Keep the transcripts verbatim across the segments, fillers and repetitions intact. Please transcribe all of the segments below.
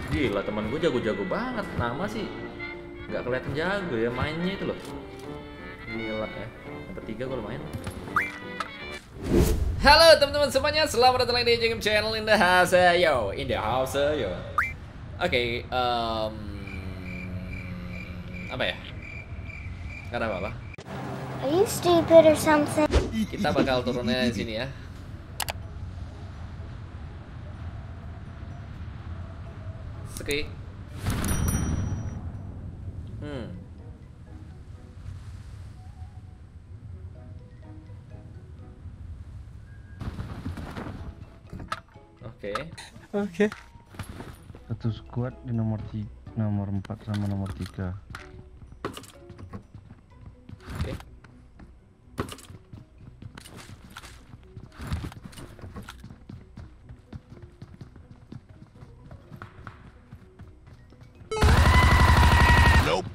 Gila, teman gue jago-jago banget. Nama sih nggak kelihatan jago ya, mainnya itu loh. Gila ya. Yang ketiga gue lumayan. Halo teman-teman semuanya, selamat datang lagi di Game Channel in the house yo, in the house yo. Oke, okay, um, apa ya? Gak ada apa-apa. Are you stupid or something? Kita bakal turunnya di sini ya. Oke. Hmm. Oke. Oke. Satu squad di nomor tiga, nomor empat sama nomor tiga. Oke. Nope.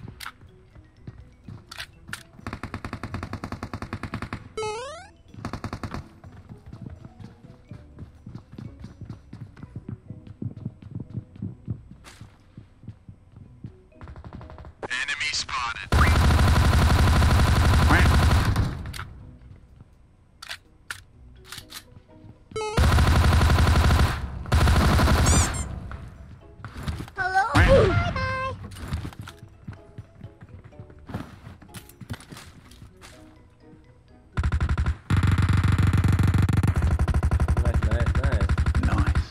Enemy spotted. Hello? Bye-bye. Nice, nice, nice. Nice.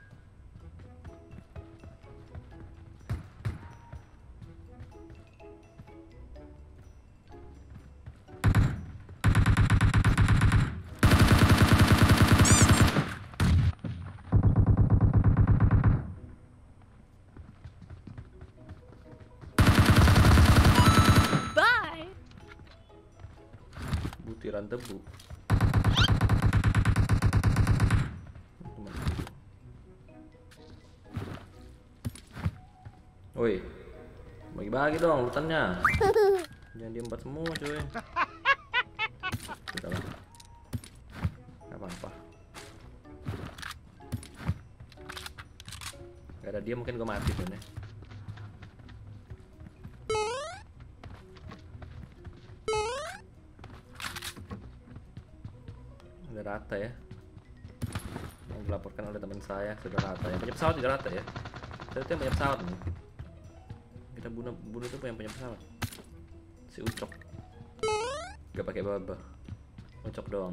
Bye. Butiran tebu. Woi, bagi-bagi dong lutannya. Jangan diempat semua cuy. Udah lah, gak apa-apa. Gak ada dia mungkin gue mati tuh nih. Udah rata ya. Yang dilaporkan oleh teman saya sudah rata. Yang punya pesawat tidak rata ya. Saya tuh yang punya pesawat nih. Kita bunuh bunuh tuh yang punya pesawat. Si Ucok. Gak pakai baba. Ucok doang.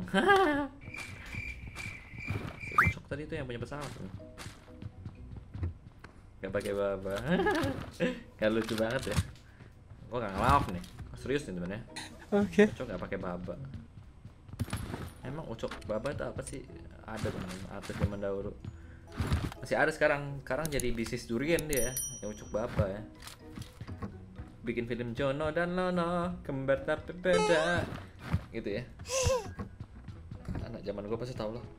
Si Ucok tadi tuh yang punya pesawat nih. Gak pakai baba. Gak lucu banget ya. Gua gak ngelawak nih. Serius nih temen ya. Oke. Ucok gak pakai baba. Emang Ucok baba itu apa sih? Ada temen artis zaman dahulu. Masih ada sekarang. Sekarang jadi bisnis durian dia ya. Yang Ucok baba ya. Bikin film Jono dan Lono, kembar tapi beda. Gitu ya. Anak zaman gue pasti tahu lah.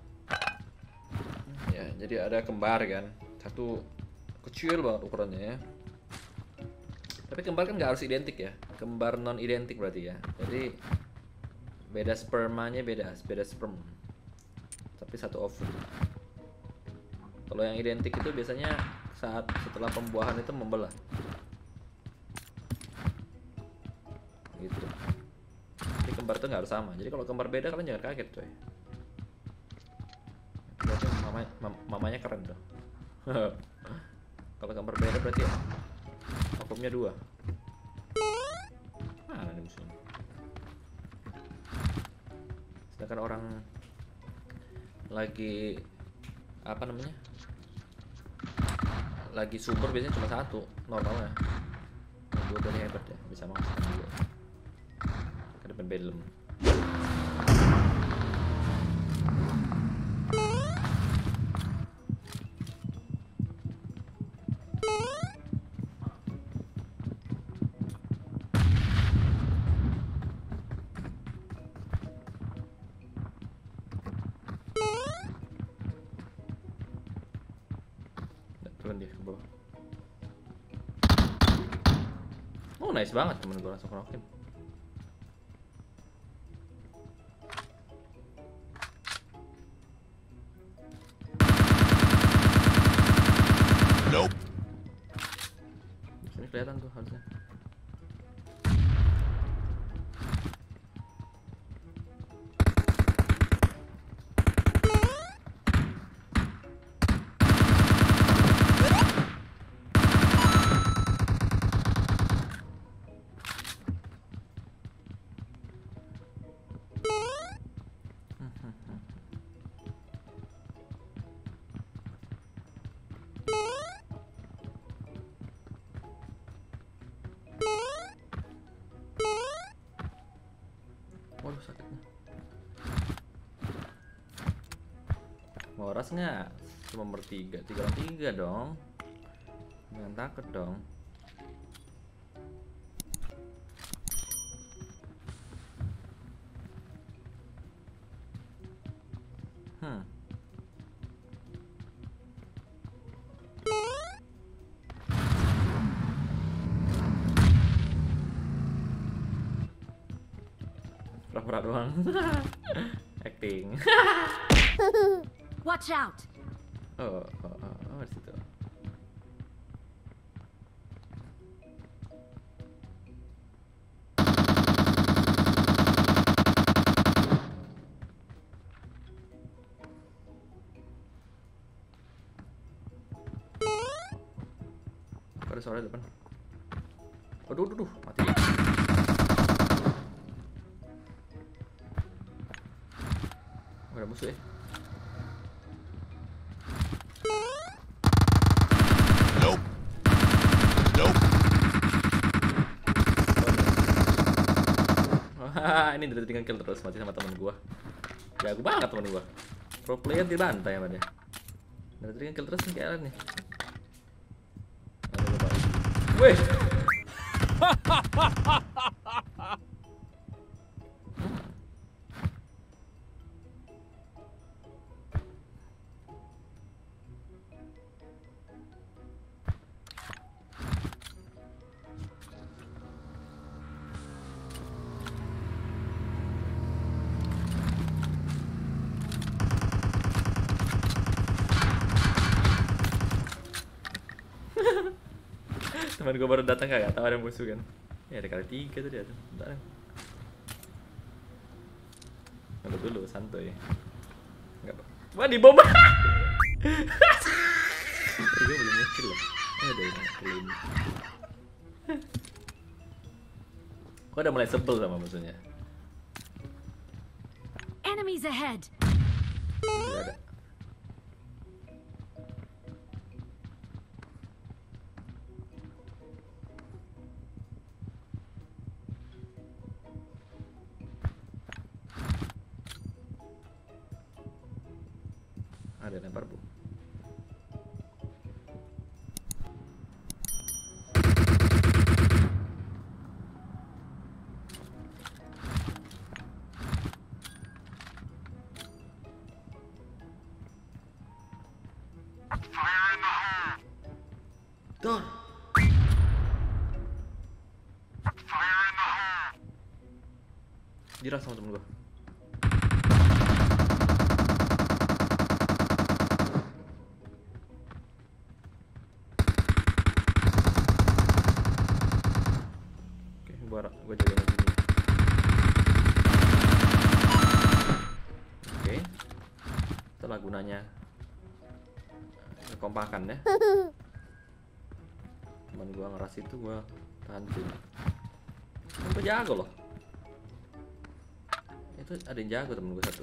Ya, jadi ada kembar kan. Satu kecil banget ukurannya ya. Tapi kembar kan nggak harus identik ya. Kembar non identik berarti ya. Jadi beda spermanya beda, beda sperm. Tapi satu ovum. Kalau yang identik itu biasanya saat setelah pembuahan itu membelah. Gitu. Jadi kembar itu nggak harus sama. Jadi kalau kembar beda kalian jangan kaget coy. Berarti mama, mam- mamanya keren tuh. Kalau kembar beda berarti ya, ovumnya dua. Mana nih musuhnya? Sedangkan orang lagi apa namanya? Lagi subur biasanya cuma satu normalnya. Yang dua dari hebat ya, bisa masuk dua. Ke depan bedlam. Turun dia ke bawah. Oh nice banget temen gue langsung knock-in. kelihatan tuh harusnya. Waduh sakitnya. Mau ras nggak? Cuma bertiga, tiga lawan tiga dong. Jangan takut dong. Hmm. Pura-pura doang. Acting. Watch out! Oh, oh, oh, oh, di situ. Ada suara depan. Aduh, aduh, aduh, mati. Ada musuh ya. Nope. Nope. Wah, ini dari tinggal kill terus mati sama temen gua. Jago banget temen gua. Pro player dibantai sama dia. Dari tinggal kill terus nih kayak nih. Weh. Teman gue baru datang gak tahu ada musuh kan. Ya ada kali tiga tuh dia tuh. Bentar. Nunggu dulu santuy. Enggak. Wah di bom. Gue belum nge-kill loh. Eh udah nge-kill ini. Gue udah mulai sebel sama musuhnya. Enemies ahead! Tidak ada. Ada lempar bu. Fire in the hole. Dor. Fire in the hole. Dirang sama temen gua. Gua gua jagain sini. Oke. Itulah gunanya kekompakan ya. Teman gua ngeras itu gua tahan sini. Kan gua jago loh. Itu ada yang jago temen gua satu.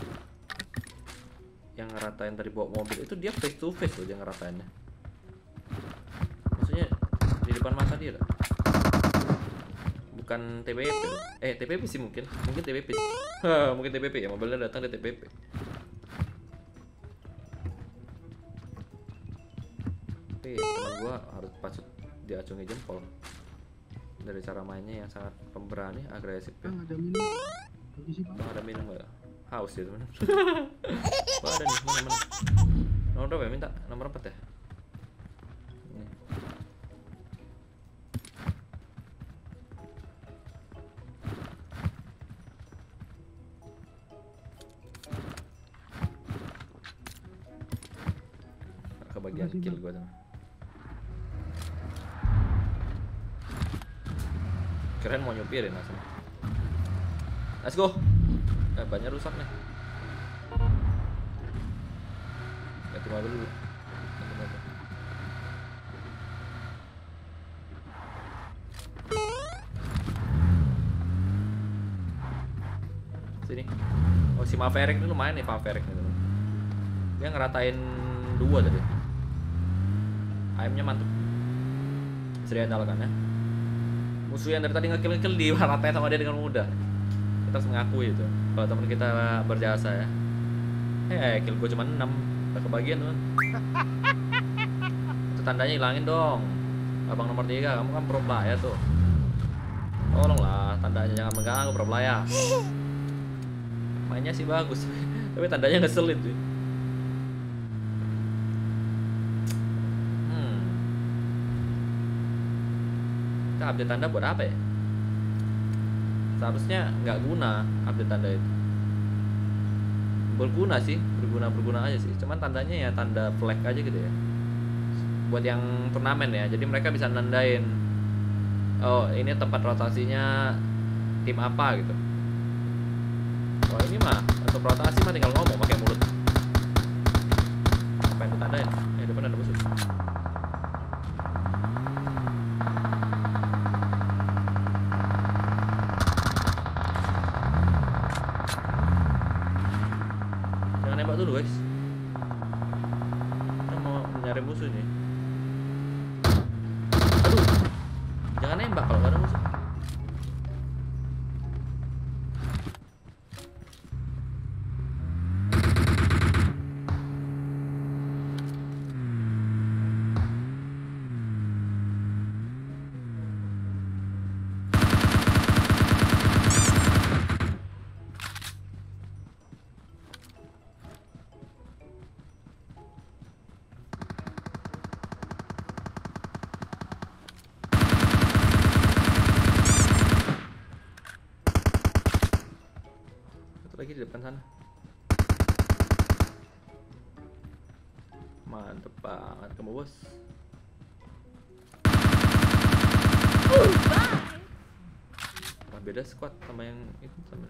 Yang ngeratain tadi bawa mobil itu dia face to face loh dia ngeratainnya. Maksudnya di depan mata dia lah. Bukan T B P loh. Eh T B P sih mungkin. Mungkin T B P sih. Hah, mungkin T B P ya. Mobilnya datang dari T B P. Tapi teman gua harus patut diacungi jempol. Dari cara mainnya yang sangat pemberani, agresif ya. Bang, ada minum. Bagi sih, Bang. Bang ada minum nggak? Haus ya teman. Bang ada nih, mana mana. Nomor berapa ya? Minta nomor empat ya. Ini. Kebagian Makasih, kill Bang. gua tuh. Kirain mau nyupirin langsung. Let's go. Eh, bannya rusak nih. Ganti mobil dulu. Ganti mobil. Sini. Oh, si Maverick ini lumayan nih, Maverick nih, teman. Dia ngeratain dua tadi. Aimnya mantep. Bisa diandalkan ya. Musuh yang dari tadi ngekill-ngekill di ratain sama dia dengan mudah. Kita harus mengakui itu. Kalau teman kita berjasa ya. Eh, kill gue cuma enam. Udah kebagian, teman. Itu tandanya hilangin dong. Abang nomor tiga, kamu kan pro player tuh. Tolonglah, tandanya jangan mengganggu pro player. Mainnya sih bagus, tapi tandanya ngeselin tuh. Hmm. Kita update tanda buat apa ya? Seharusnya nggak guna update tanda itu. Berguna sih, berguna berguna aja sih. Cuman tandanya ya tanda flag aja gitu ya. Buat yang turnamen ya, jadi mereka bisa nandain. Oh, ini tempat rotasinya tim apa gitu. Oh, ini mah untuk rotasi mah tinggal ngomong pakai mulut. Apa yang ditandain? Eh, depan ada musuh. Jangan nembak dulu, guys. Kita mau nyari musuh nih. Aduh. Jangan nembak kalau nggak ada musuh. Lagi di depan sana. Mantep banget kamu, bos. Wah, beda squad sama yang itu sama.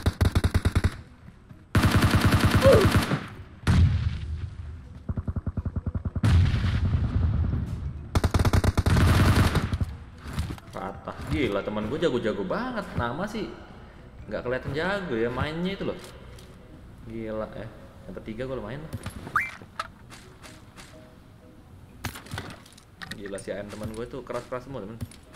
Patah. Gila, teman gue jago-jago banget. Nama sih nggak kelihatan jago ya, mainnya itu loh. Gila ya, dapat tiga gue lumayan lah. Gila si A M teman gue tuh keras-keras semua, temen.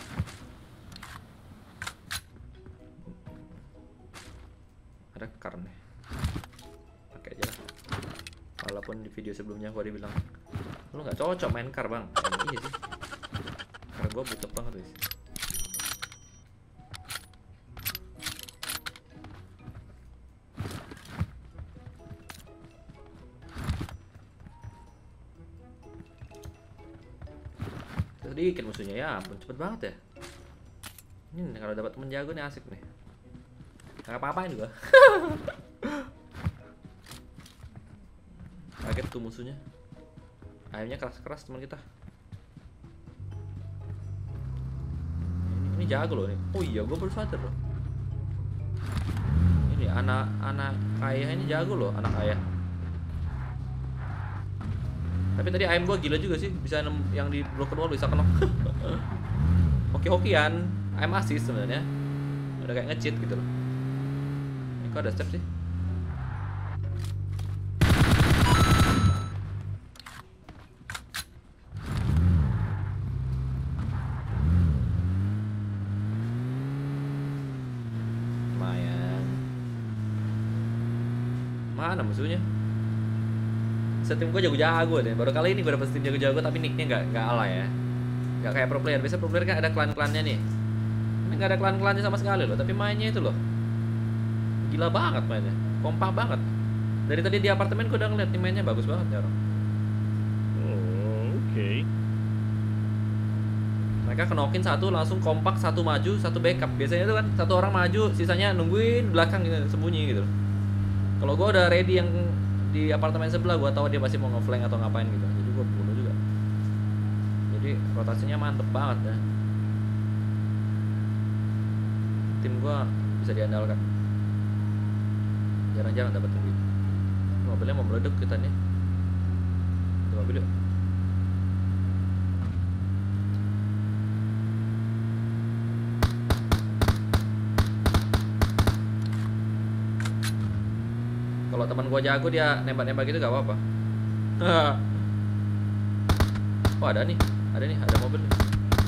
Ada kar nih, pakai aja lah. Walaupun di video sebelumnya gue dibilang lu nggak cocok main kar, bang. Nah, iya sih, karena gue butuh banget guys. Sedikit musuhnya, ya ampun, cepet banget ya. Ini kalau dapat temen jago nih asik nih. Nggak apa-apain juga. Kaget tuh musuhnya. Ayamnya keras-keras teman kita. Ini, ini jago loh nih. Oh iya, gue baru sadar loh. Ini anak-anak ayah ini jago loh, anak ayah. Tapi tadi A M gue gila juga sih, bisa yang di broken wall bisa kena. Hoki-hokian, A M assist sebenarnya. Udah kayak nge-cheat gitu loh. Ini kok ada step sih? Lumayan. Mana musuhnya? Setim gue jago-jago deh. Baru kali ini gue dapet tim jago-jago tapi nicknya nggak nggak ala ya. Nggak kayak pro player. Biasa pro player kan ada klan-klannya nih. Ini nggak ada klan-klannya sama sekali loh. Tapi mainnya itu loh, gila banget mainnya. Kompak banget. Dari tadi di apartemen gue udah ngeliat nih mainnya bagus banget ya orang. Oh, oke. Okay. Mereka kenokin satu langsung kompak, satu maju, satu backup. Biasanya itu kan satu orang maju, sisanya nungguin belakang gitu, sembunyi gitu. Kalau gue udah ready yang di apartemen sebelah, gue tahu dia masih mau nge-flank atau ngapain gitu, jadi gue bunuh juga. Jadi rotasinya mantep banget ya. tim gua bisa diandalkan. Jarang-jarang dapat begitu. Mobilnya mau meledak kita nih. Itu mobil yuk. Kalau teman gua jago dia nembak-nembak gitu gak apa-apa. Oh ada nih, ada nih, ada mobil nih.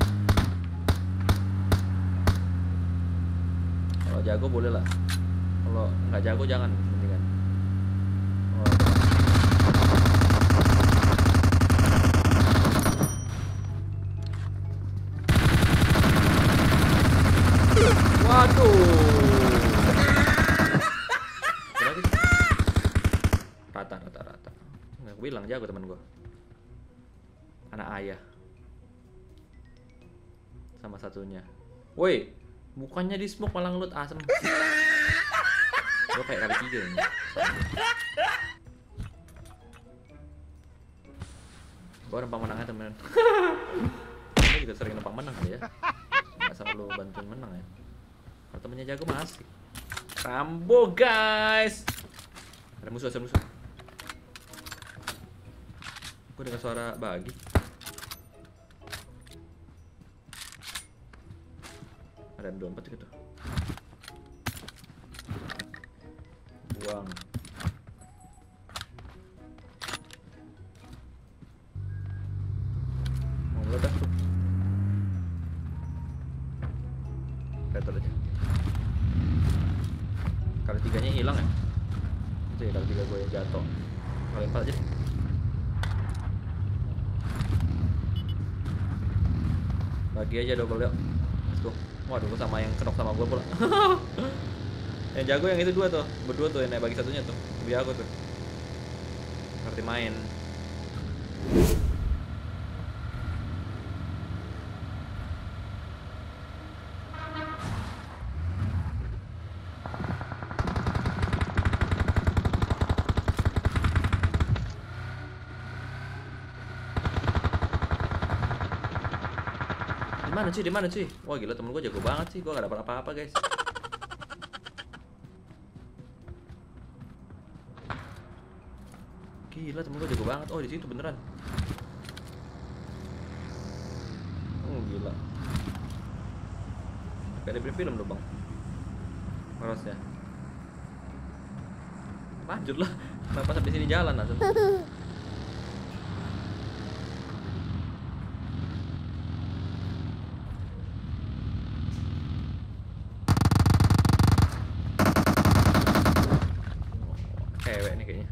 Kalau jago boleh lah. Kalau nggak jago jangan, mendingan. Oh, waduh. Berapa sih? Rata, rata, rata. Nggak bilang jago teman gua. Anak ayah. Sama satunya. Woi, bukannya di smoke malah ngelut asem. Gue kayak kali tiga ini. Gue numpang menang aja temen. Gue juga sering numpang menang ya. Gak selalu bantuin menang ya. Kalau temennya jago masih. Rambo guys. Ada musuh, ada musuh. Gue dengar suara bagi. Ada dua empat gitu. Buang. Mau meledak tuh. Better aja. Kali tiganya hilang ya? Itu ya kali tiga gue yang jatuh. Kali empat aja deh. Bagi aja double yuk. Tuh. Waduh, gue sama yang kenok sama gue pula. Yang jago yang itu dua tuh, berdua tuh yang naik bagi satunya tuh. Lebih jago tuh. Ngerti main. Di mana cuy? Di mana cuy? Wah gila temen gue jago banget sih, gue gak dapat apa-apa guys. Gila temen gue jago banget. Oh di situ beneran. Oh gila. Kayak di film loh bang. Harusnya. Lanjut lah. Kenapa sampai sini jalan langsung? Cewek nih kayaknya.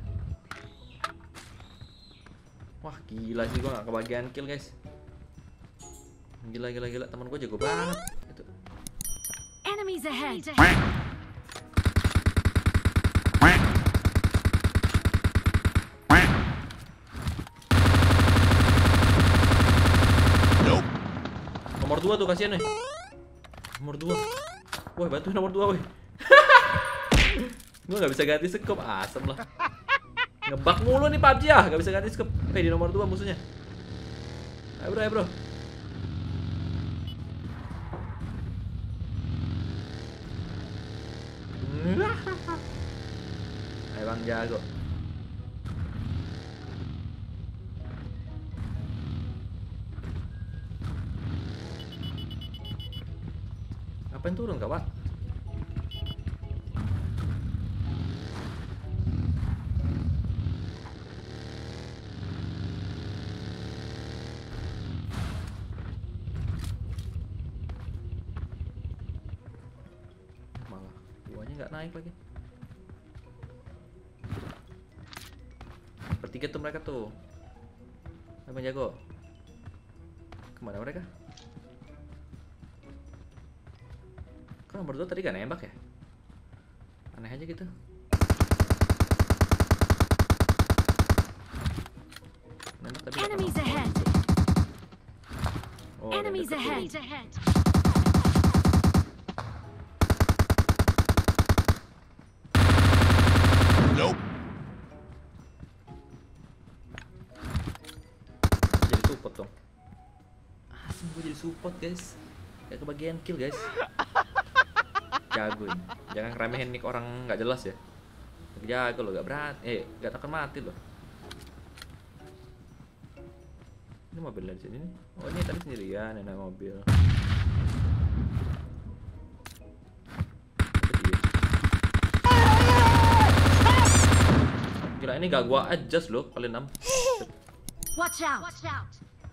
Wah gila sih gua gak kebagian kill guys. Gila gila gila teman gua jago banget itu. Enemies ahead. Nope. Nomor dua tuh kasihan nih. Nomor dua. Wah bantu nomor dua weh. Gue gak bisa ganti scope, asem lah. Ngebug mulu nih P U B G ya, gak bisa ganti scope. Eh di nomor dua musuhnya. Ayo bro, ayo bro. Ayo bang jago. Ngapain turun kak pak? Nggak naik lagi. Bertiga tuh mereka tuh. Apa jago? Kemana mereka? Kok nomor dua tadi gak nembak ya? Aneh aja gitu. Nembak tapi gak Enemies ahead. Oh, Enemies deket tuh. ahead. Nope. Jadi support dong. Asem gue jadi support guys. Gak kebagian kill guys. jago ini. Jangan ngeremehin nick orang nggak jelas ya. Jago loh, gak berat, eh gak takkan mati loh. Ini mobilnya di sini nih. Oh ini tadi sendirian, enak mobil. Gila ini gak gua adjust loh kali enam. Watch out! Watch out!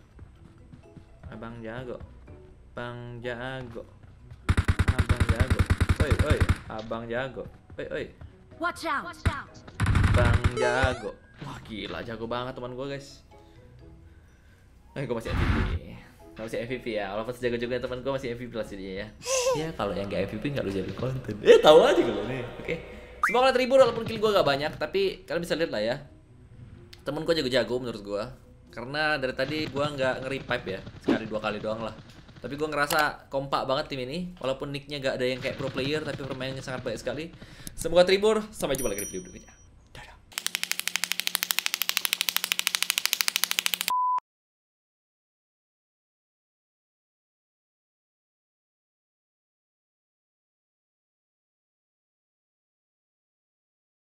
Abang jago, Bang jago, Abang jago. Oi oi, Abang jago. Oi oi. Watch out! Watch out! Bang jago. Wah gila jago banget teman gue guys. Eh gue masih M V P. Gak masih M V P ya. Walaupun sejago juga teman gue masih M V P lah sih dia ya. Ya kalau yang gak M V P gak lu jadi konten. Eh tahu aja kalau nih. Oke. Semoga kalian terhibur walaupun kill gue gak banyak. Tapi kalian bisa lihat lah ya. Temen gue jago-jago menurut gue. Karena dari tadi gue nggak nge-revive ya. Sekali dua kali doang lah. Tapi gue ngerasa kompak banget tim ini. Walaupun nicknya gak ada yang kayak pro player, tapi permainannya sangat baik sekali. Semoga terhibur. Sampai jumpa lagi di video berikutnya.